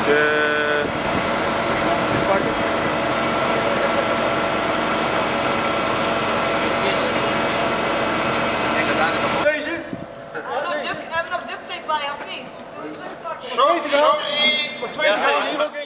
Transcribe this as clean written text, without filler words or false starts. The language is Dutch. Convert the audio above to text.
Deze? Hebben we nog duct tape bij of niet? Sorry te gaan. Nog 2 te gaan hier ook in.